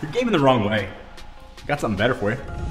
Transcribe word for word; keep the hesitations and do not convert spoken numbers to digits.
You're gaming the wrong way. Got something better for you.